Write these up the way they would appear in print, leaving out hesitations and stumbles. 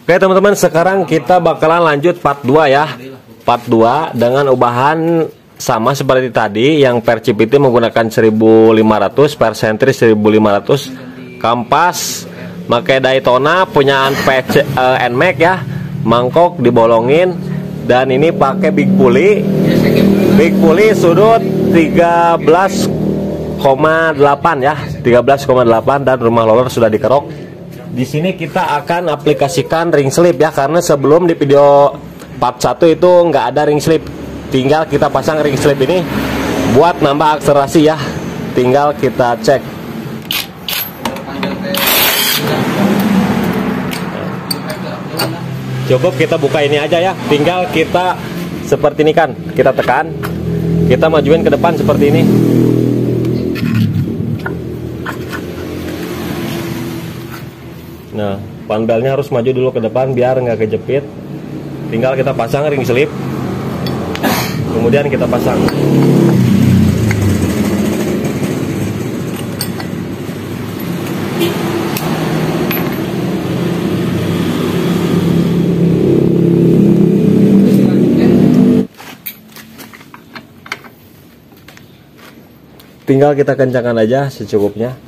Oke teman-teman, sekarang kita bakalan lanjut part 2 ya. Part 2 dengan ubahan sama seperti tadi, yang per CVT menggunakan 1500, per sentri 1500, kampas pakai Daytona punyaan PC NMAX ya, mangkok dibolongin, dan ini pakai big pulley sudut 13,8 ya, 13,8, dan rumah roller sudah dikerok. Di sini kita akan aplikasikan ring slip ya, karena sebelum di video part 1 itu nggak ada ring slip. Tinggal kita pasang ring slip ini buat nambah akselerasi ya. Tinggal kita cek. Cukup kita buka ini aja ya. Tinggal kita seperti ini kan, kita tekan, kita majuin ke depan seperti ini. Nah, panbelnya harus maju dulu ke depan biar nggak kejepit. Tinggal kita pasang ring slip, kemudian kita pasang. Tinggal kita kencangkan aja secukupnya.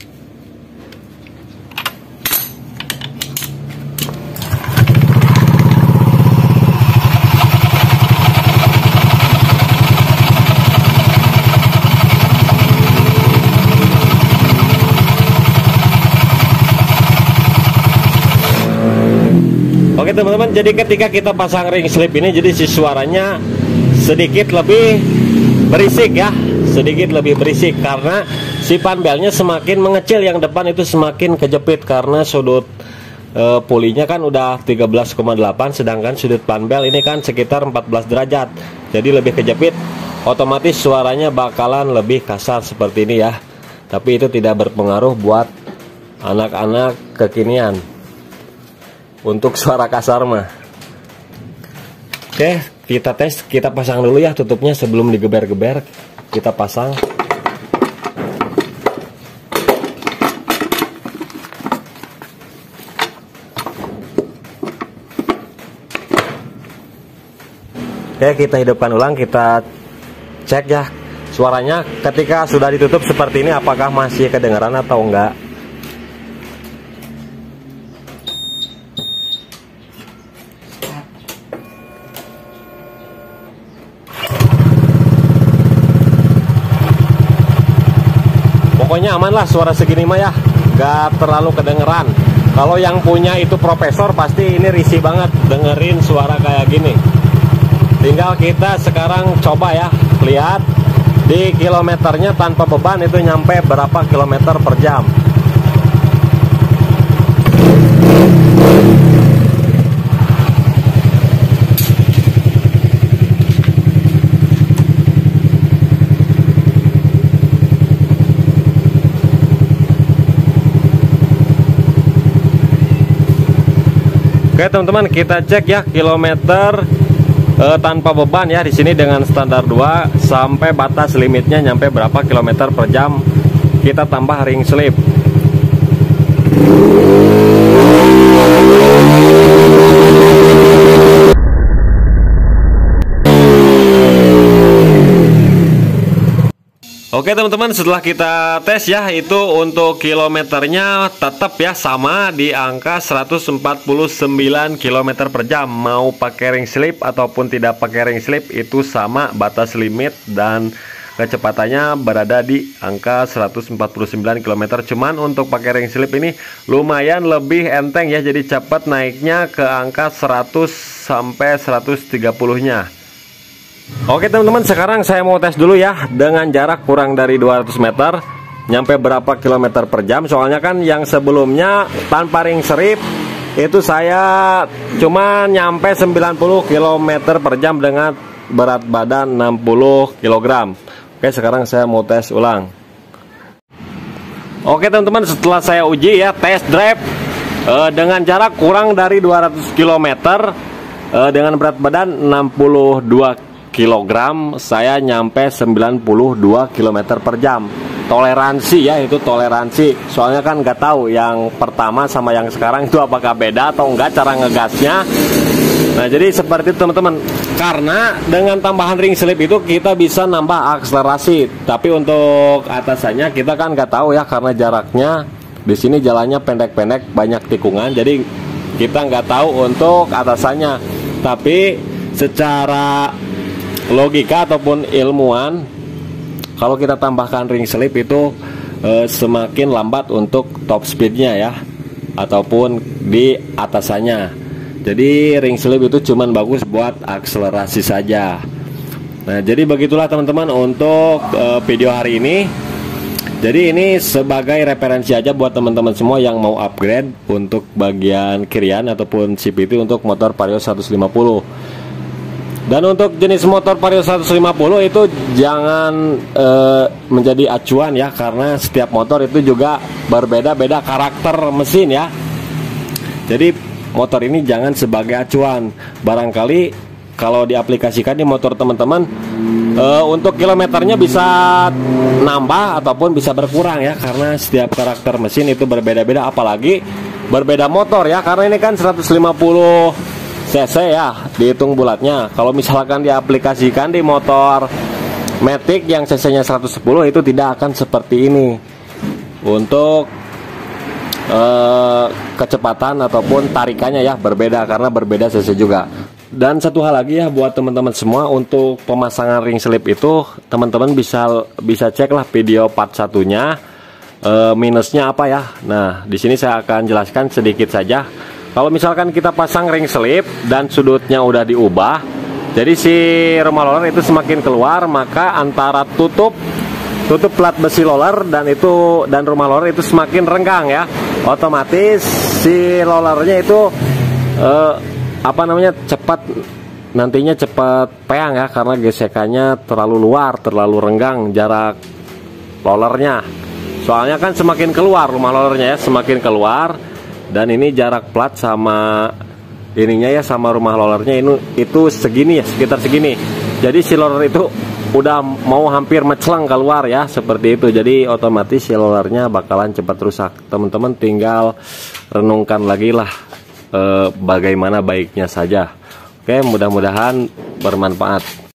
Oke teman-teman, jadi ketika kita pasang ring slip ini, jadi si suaranya sedikit lebih berisik ya, sedikit lebih berisik karena si panbelnya semakin mengecil, yang depan itu semakin kejepit karena sudut pulinya kan udah 13,8, sedangkan sudut panbel ini kan sekitar 14 derajat, jadi lebih kejepit, otomatis suaranya bakalan lebih kasar seperti ini ya. Tapi itu tidak berpengaruh buat anak-anak kekinian untuk suara kasar mah. Oke, kita tes, kita pasang dulu ya tutupnya sebelum digeber-geber. Kita pasang. Oke, kita hidupkan ulang, kita cek ya suaranya ketika sudah ditutup seperti ini, apakah masih kedengaran atau enggak. Pokoknya aman lah suara segini mah ya, gak terlalu kedengeran. Kalau yang punya itu profesor pasti ini risih banget dengerin suara kayak gini. Tinggal kita sekarang coba ya, lihat di kilometernya tanpa beban itu nyampe berapa kilometer per jam. Oke teman-teman, kita cek ya kilometer tanpa beban ya, di sini dengan standar 2 sampai batas limitnya nyampe berapa kilometer per jam. Kita tambah ring slip. Oke teman-teman, setelah kita tes ya, itu untuk kilometernya tetap ya sama di angka 149 km per jam. Mau pakai ring slip ataupun tidak pakai ring slip itu sama batas limit, dan kecepatannya berada di angka 149 km. Cuman untuk pakai ring slip ini lumayan lebih enteng ya, jadi cepat naiknya ke angka 100 sampai 130-nya. Oke teman-teman, sekarang saya mau tes dulu ya dengan jarak kurang dari 200 meter nyampe berapa kilometer per jam. Soalnya kan yang sebelumnya tanpa ring slip itu saya cuma nyampe 90 km per jam dengan berat badan 60 kg. Oke, sekarang saya mau tes ulang. Oke teman-teman, setelah saya uji ya test drive dengan jarak kurang dari 200 km dengan berat badan 62 kg, saya nyampe 92 km per jam. toleransi ya, itu toleransi. Soalnya kan nggak tahu yang pertama sama yang sekarang itu apakah beda atau enggak cara ngegasnya. Nah jadi seperti itu teman-teman. Karena dengan tambahan ring slip itu kita bisa nambah akselerasi. Tapi untuk atasannya kita kan nggak tahu ya, karena jaraknya di sini jalannya pendek-pendek, banyak tikungan. Jadi kita nggak tahu untuk atasannya. Tapi secara logika ataupun ilmuwan, kalau kita tambahkan ring slip itu semakin lambat untuk top speednya ya, ataupun di atasannya. Jadi ring slip itu cuman bagus buat akselerasi saja. Nah jadi begitulah teman-teman untuk video hari ini. Jadi ini sebagai referensi aja buat teman-teman semua yang mau upgrade untuk bagian kirian ataupun CVT untuk motor Vario 150. Dan untuk jenis motor Vario 150 itu jangan menjadi acuan ya, karena setiap motor itu juga berbeda-beda karakter mesin ya. Jadi motor ini jangan sebagai acuan. Barangkali kalau diaplikasikan di motor teman-teman, untuk kilometernya bisa nambah ataupun bisa berkurang ya, karena setiap karakter mesin itu berbeda-beda, apalagi berbeda motor ya, karena ini kan 150 cc ya dihitung bulatnya. Kalau misalkan diaplikasikan di motor Matic yang cc nya 110 itu tidak akan seperti ini untuk kecepatan ataupun tarikannya ya, berbeda karena berbeda cc juga. Dan satu hal lagi ya buat teman-teman semua, untuk pemasangan ring slip itu teman-teman bisa cek lah video part satunya, minusnya apa ya. Nah di sini saya akan jelaskan sedikit saja. Kalau misalkan kita pasang ring slip dan sudutnya udah diubah, jadi si rumah roller itu semakin keluar, maka antara tutup plat besi roller dan rumah roller itu semakin renggang ya. Otomatis si rollernya itu nantinya cepat peang ya, karena gesekannya terlalu luar, terlalu renggang jarak rollernya. Soalnya kan semakin keluar rumah rollernya ya, semakin keluar. Dan ini jarak plat sama ininya ya, sama rumah rollernya itu segini ya, sekitar segini. Jadi si roller itu udah mau hampir meclang keluar ya, seperti itu. Jadi otomatis si rollernya bakalan cepat rusak. Teman-teman tinggal renungkan lagi lah bagaimana baiknya saja. Oke, mudah-mudahan bermanfaat.